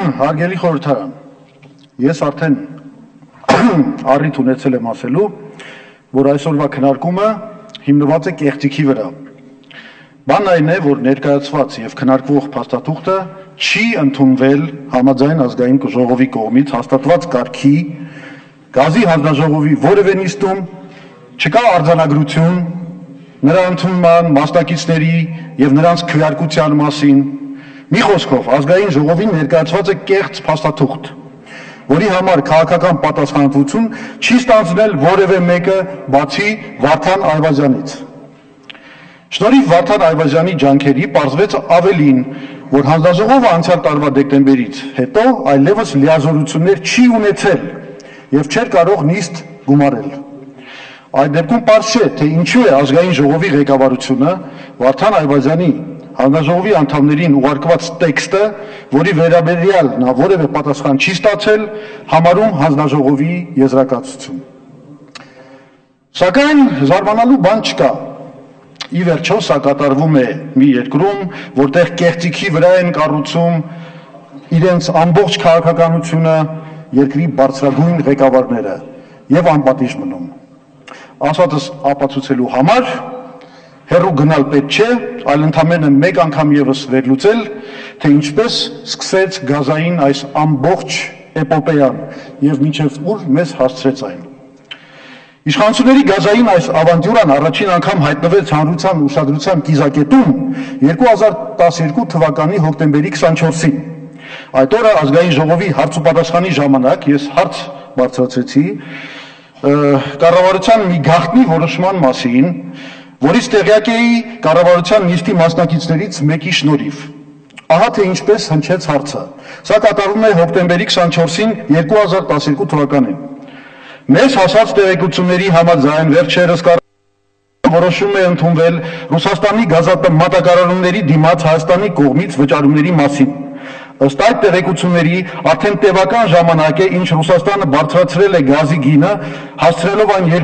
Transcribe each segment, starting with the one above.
Հարգելի խորհրդարան, ես արդեն առիթ ունեցել եմ ասելու, որ այսօրվա քննարկումը հիմնված է կեղծիքի վրա։ Բանն այն է, որ ներկայացված եւ քննարկվող փաստաթուղթը չի ընդունվել համաձայն ազգային ժողովի կողմից հաստատված կարգի, գազի հանձնաժողովի որևէ նիստում չկա արձանագրություն նրա ընդունման, մասնակիցների եւ նրանց քվեարկության մասին։ Մի խոսքով, ազգային ժողովին ներկայացված է կեղծ փաստաթուղթ, որի համար քաղաքական պատասխանատվություն չի ստանձնել որևէ մեկը, բացի Վարդան Այվազյանից։ Շնորհիվ Վարդան Այվազյանի ջանքերի պարզվեց ավելին, որ հանձնաժողովը անցյալ տարվա դեկտեմբերից հետո այլևս լիազորություններ չի ունեցել եւ չէր կարող նիստ գումարել։ Այդ դեպքում պարզ չէ, թե ինչու է ազգային ժողովի ղեկավարությունը Վարդան Այվազյանի հանձնաժողովի անդամներին ուղարկված տեքստը, որի վերաբերյալ նա որևէ պատասխան չի ստացել, համարում հանձնաժողովի եզրակացություն։ Սակայն զարմանալու բան չկա։ Ի վերջո սա կատարվում է մի երկրում, որտեղ կեղծիքի վրա են կառուցում իրենց ամբողջ քաղաքականությունը երկրի բարձրագույն ղեկավարները եւ անպատիժ մնում։ Ասածս ապացուցելու համար հերու գնալ պետք չէ, այլ ընդամենը մեկ անգամ եւս վերլուծել, թե ինչպես սկսեց գազային այս ամբողջ էպոպեան եւ մինչեւ ուր մեզ հասցրեց այն։ Իշխանությունների գազային այս ավանտյուրան առաջին անգամ հայտնվեց հանրության ուշադրության կիզակետում 2012 թվականի հոկտեմբերի 24-ին։ Այդ օրը ազգային ժողովի հարց ու պատասխանի ժամանակ ես հարց բարձրացրեցի կառավարության մի գաղտնի որոշման մասին, որից տեղյակ էի կառավարության նիստի մասնակիցներից մեկի շնորհիվ։ Ահա թե ինչպես հնչեց հարցը։ Սա կատարվում է հոկտեմբերի 24-ին 2012 թվականին։ Մեզ հասած տեղեկությունների համաձայն վերջերս որոշում է ընդունվել Ռուսաստանի գազամատակարարումների դիմաց Հայաստանի կողմից վճարումների մասին։ Ըստ այդ տեղեկությունների արդեն տևական ժամանակ է, ինչ Ռուսաստանը բարձրացրել է գազի գինը, հասցրելով այն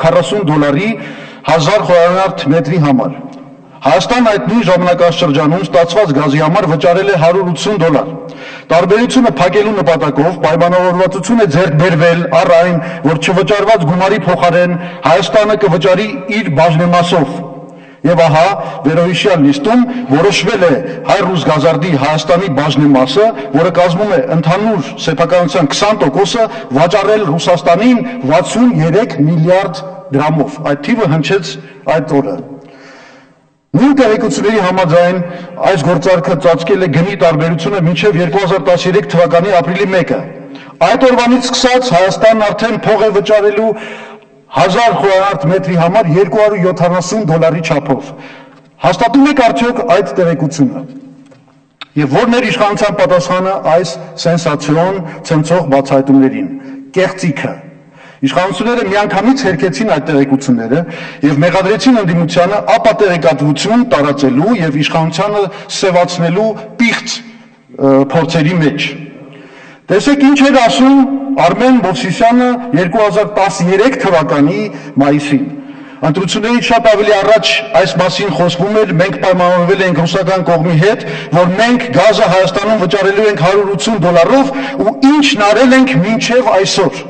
$240 1000 խորանարդ մետրի համար։ Հայաստանը այդ նույն ժամանակաշրջանում ստացված գազի համար վճարել է $180։ Տարբերությունը փակելու նպատակով պայմանավորվածություն է ձեռք բերվել առ այն, որ չվճարված գումարի փոխարեն Հայաստանը կվճարի իր բաժնեմասով։ Եվ ահա վերոհիշյալ նիստում որոշվել է հայ-ռուս գազարդի Հայաստանի բաժնեմասը, որը կազմում է ընդհանուր սեփականության 20%-ը, վաճառել Ռուսաստանին 63 միլիարդ դրամով։ Այդ թիվը հնչեց այդ օրը։ Նույն տեղեկությունների համաձայն այս գործարքը ծածկել է գնի տարբերությունը մինչև 2013 թվականի ապրիլի 1-ը։ Այդ օրվանից սկսած Հայաստանն արդեն փող է վճարելու 1000 խորանարդ մետրի համար $270 չափով։ Հաստատում եք արդյոք այդ տեղեկությունը։ Եվ որն էր իշխանության պատասխանը այս սենսացիոն ցնցող բացահայտումներին։ Կեղծիքը։ Իշխանությունները միանգամից հերքեցին այդ տեղեկությունները եւ մեղադրեցին ընդդիմությանը ապատեղեկատվություն տարածելու եւ իշխանությանը սեւացնելու պիղծ փորձերի մեջ։ Տեսեք ինչ էր ասում Արմեն Մովսիսյանը 2013 թվականի մայիսին։ Ընտրություններից շատ ավելի առաջ այս մասին խոսվում էր, մենք պայմանավորվել ենք ռուսական կողմի հետ, որ մենք գազը Հայաստանում վճարելու ենք $180 ու ինչն արել ենք մինչև այսօր։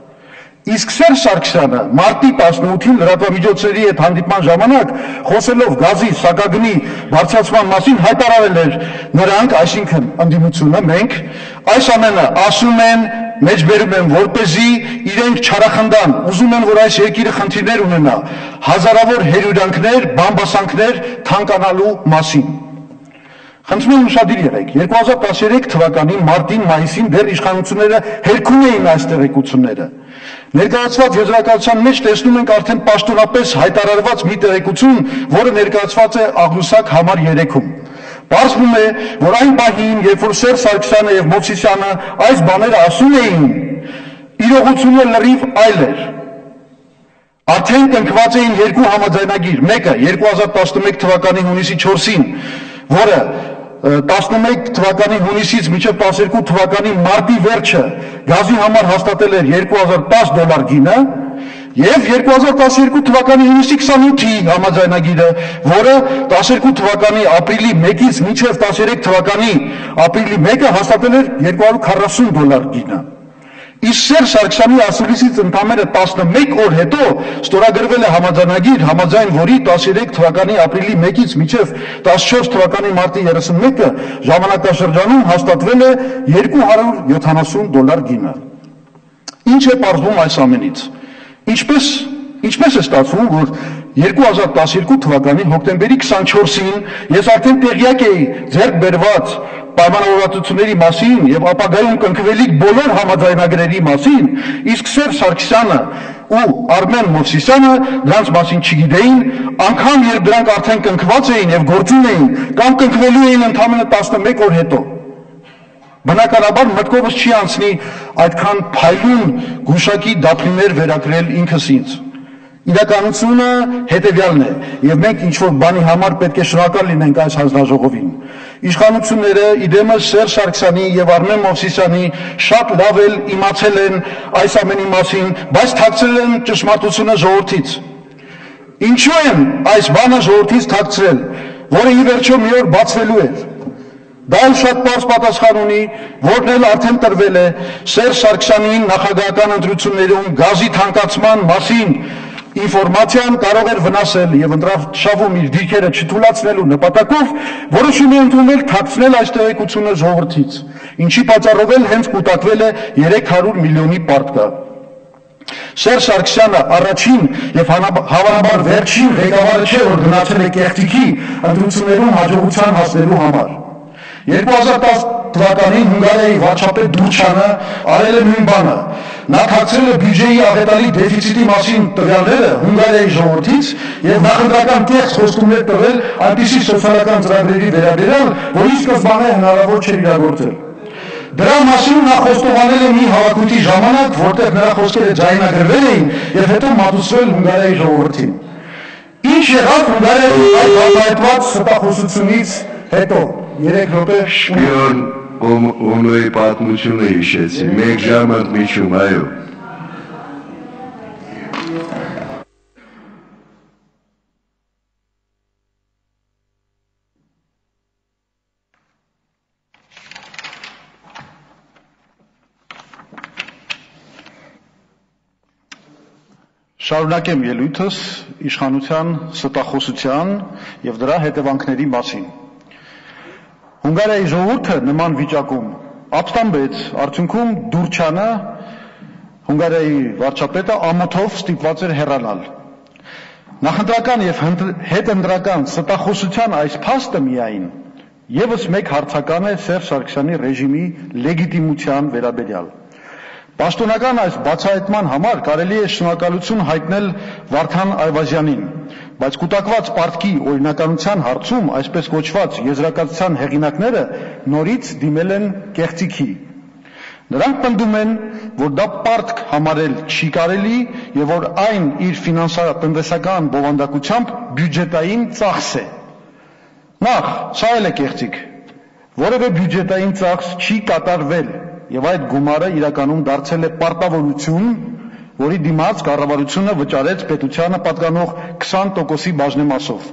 Իսկ Սերժ Սարգսյանը մարտի 18-ին լրատվամիջոցների հետ հանդիպման ժամանակ խոսելով գազի սակագնի բարձրացման մասին հայտարարել էր նրանք, այսինքն ընդդիմությունը, մենք այս ամենը ասում են, մեջբերում են, որպեսզի իրենք չարախնդան, ուզում են, որ այս երկիրը խնդիրներ ունենա, հազարավոր հերյուրանքներ, բամբասանքներ թանկանալու մասին։ Խնդրում եմ ուշադիր եղեք, 2013 թվականի մարտին, մայիսին դեռ իշխանությունները հերքում էին այս տեղեկությունները։ Ներկայացված եզրակացության մեջ տեսնում ենք արդեն պաշտոնապես հայտարարված մի տեղեկություն, որը ներկայացված է աղյուսակ համար 3-ում։ Պարզվում է, որ այն պահին, երբ որ Սերժ Սարգսյանը եւ Մովսիսյանը այս բաները ասում էին, իրողությունը լրիվ այլ էր։ Արդեն կնքված էին երկու համաձայնագիր, մեկը 2011 թվականի հունիսի 4-ին, որը 11 թվականի հունիսից մինչև 12 թվականի մարտի վերջը գազի համար հաստատել էր $210 գինը, Եվ 2012 թվականի հունիսի 28-ի համաձայնագիրը, որը 12 թվականի ապրիլի 1-ից մինչև 13 թվականի ապրիլի 1-ը հաստատել էր $240 գինը։ Իսկ Սերժ Սարգսյանի ասուլիսից ընդամենը 11 օր հետո ստորագրվել է համաձայնագիր, համաձայն որի 13 թվականի ապրիլի 1-ից մինչև 14 թվականի մարտի 31-ը ժամանակաշրջանում հաստատվել է $270 գինը։ Ինչ է պարզվում այս ամենից։ Ինչպես է ստացվում, որ 2012 թվականի հոկտեմբերի 24-ին ես արդեն տեղյակ էի ձեռք բերված պայմանավորվածությունների մասին եւ ապագայում կնքվելիք բոլոր համաձայնագրերի մասին, իսկ Սերժ Սարգսյանը ու Արմեն Մովսիսյանը դրանց մասին չգիտեին, անգամ երբ դրանք արդեն կնքված էին եւ գործում էին, կամ կնքվելու էին ընդամենը 11 օր հետո։ Բնականաբար մտքովս չի անցնի այդքան փայլուն գուշակի դափնիներ վերագրել ինքս ինձ։ Իրականությունը հետևյալն է, եւ մենք ինչ-որ բանի համար պետք է շնորհակալ լինենք այս հանձնաժողովին։ Իշխանությունները իդեմս Սերժ Սարգսյանի եւ Արմեն Մովսիսյանի շատ լավ էլ իմացել են այս ամենի մասին, բայց թաքցրել են ճշմարտությունը ժողովրդից։ Ինչու են այս բանը ժողովրդից թաքցրել, որը ի վերջո մի օր բացվելու էր։ Դա էլ շատ պարզ պատասխան ունի, որն էլ արդեն տրվել է Սերժ Սարգսյանին նախագահական ընտրություններում գազի թանկացման մասին ինֆորմացիան կարող էր վնասել եւ ընտրաշավում իր դիրքերը չթույլատնելու նպատակով որոշում է ընդունել թաքցնել այս տեղեկությունը ժողովրդից, ինչի պատճառով էլ հենց կուտակվել է 300 միլիոնի պարտքը։ Սերժ Սարգսյանը առաջին եւ հավանաբար վերջին ղեկավարը չէ, որ գնացել է կեղտիքի ընտրություններում հաջողության հասնելու համար։ 2010 թվականին Հունգարիայի վարչապետ Դուչանը արել է նույն բանը։ Նա թաքցրել է բյուջեի աղետալի դեֆիցիտի մասին տվյալները Հունգարիայի ժողովրդից եւ նախընտրական կեղծ խոստումներ տվել այնպիսի սոցիալական ծրագրերի վերաբերյալ, որի սկզբանե հնարավոր չէր իրագործել։ Դրա մասին նա խոստովանել է մի հավաքույթի ժամանակ, որտեղ նրա խոսքերը ձայնագրվել էին եւ հետո մատուցվել Հունգարիայի ժողովրդին։ Ինչ եղավ Հունգարիայի այդ բացահայտված ստախոսությունից հետո 3 րոպե Շպիոն Օնոյի պատմությունը հիշեցի, մեկ ժամ ընդմիջում, այո։ Շարունակեմ ելույթս իշխանության ստախոսության եւ դրա հետևանքների մասին։ Հունգարիայի ժողովուրդը նման վիճակում ապստամբեց, արդյունքում Դուրչյանը, Հունգարիայի վարչապետը ամոթով ստիպված էր հեռանալ։ Նախընտրական եւ հետընտրական ստախոսության այս փաստը միայն եւս մեկ հարցական է Սերժ Սարգսյանի ռեժիմի լեգիտիմության վերաբերյալ։ Պաշտոնական այս բացահայտման համար կարելի է շնորհակալություն հայտնել Վարդան Այվազյանին, բայց կուտակված պարտքի օրինականության հարցում այսպես կոչված եզրակացության հեղինակները նորից դիմել են կեղծիքի։ Նրանք պնդում են, որ դա պարտք համարել չի կարելի եւ որ այն իր ֆինանսատնտեսական բովանդակությամբ բյուջետային ծախս է։ Նախ, սա էլ է կեղծիք, որևէ բյուջետային ծախս չի կատարվել եւ այդ գումարը իրականում դարձել է պարտավորություն, որի դիմաց կառավարությունը վճարեց պետությանը պատկանող 20%-ի բաժնեմասով։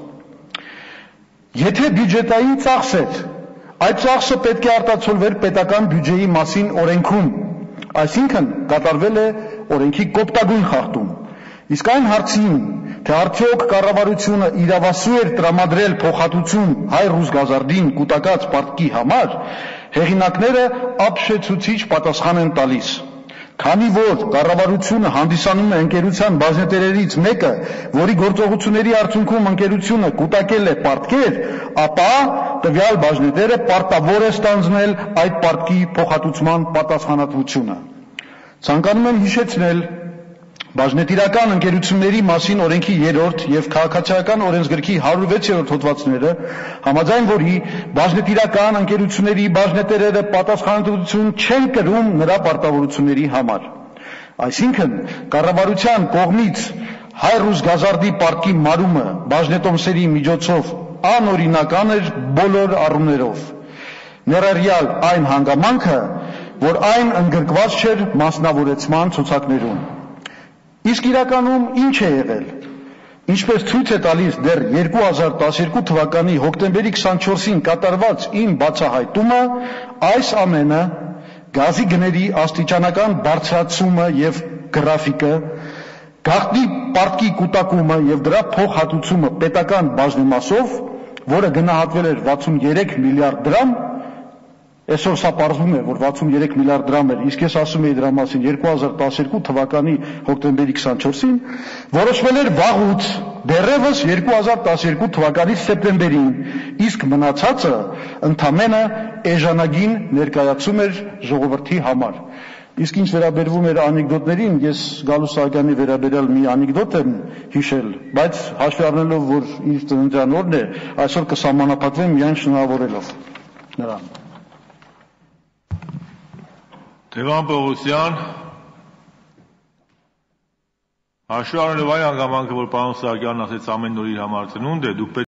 Եթե բյուջետային ծախս էր, այդ ծախսը պետք է արտացոլվեր պետական բյուջեի մասին օրենքում, այսինքն կատարվել է օրենքի կոպտագույն խախտում։ Իսկ այն հարցին, թե արդյոք կառավարությունը իրավասու էր տրամադրել փոխհատուցում Հայ-Ռուսգազարդին կուտակած պարտքի համար, հեղինակները ապշեցուցիչ պատասխան են տալիս։ Քանի որ կառավարությունը հանդիսանում է ընկերության բաժնետերերից մեկը, որի գործողությունների արդյունքում ընկերությունը կուտակել է պարտքեր, ապա տվյալ բաժնետերը պարտավոր է ստանձնել այդ պարտքի փոխհատուցման պատասխանատվությունը։ Ցանկանում եմ հիշեցնել Բաժնետիրական ընկերությունների մասին օրենքի 3-րդ եւ քաղաքացիական օրենսգրքի 106-րդ հոդվածները, համաձայն որի բաժնետիրական ընկերությունների բաժնետերերը պատասխանատվություն չեն կրում նրա պարտավորությունների համար։ Այսինքն, կառավարության կողմից Հայ-Ռուսգազարդի պարտքի մարումը բաժնետոմսերի միջոցով անօրինական էր բոլոր առումներով, ներառյալ այն հանգամանքը, որ այն ընդգրկված չէր մասնավորեցման ցուցակներում։ Իսկ իրականում ինչ է եղել։ Ինչպես ցույց է տալիս դեռ 2012 թվականի հոկտեմբերի 24-ին կատարված իմ բացահայտումը, այս ամենը գազի գների աստիճանական բարձրացումը եւ գրաֆիկը, գաղտնի պարտքի կուտակումը եւ դրա փոխհատուցումը պետական բաժնեմասով, որը գնահատվել էր 63 միլիարդ դրամ, այսօր սա պարզվում է, որ 63 միլիարդ դրամ էր, իսկ ես ասում էի դրա մասին 2012 թվականի հոկտեմբերի 24-ին, որոշվել էր վաղուց, դեռևս 2012 թվականի սեպտեմբերին, իսկ մնացածը ընդամենը էժանագին ներկայացում էր ժողովրդի համար։ Իսկ ինչ վերաբերվում էր անեկդոտներին, ես Գալուստ Սահակյանի վերաբերյալ մի անեկդոտ եմ հիշել, բայց հաշվի առնելով, որ իր ծննդյան օրն է, այսօր կսահմանափակվեմ միայն շնորհավորելով նրան։ Տիգրան Պողոսյան, հաշվի առնելով այն հանգամանքը, որ պարոն Սահակյանն ասեց ամեն օր իր համար ծնունդ է, դուք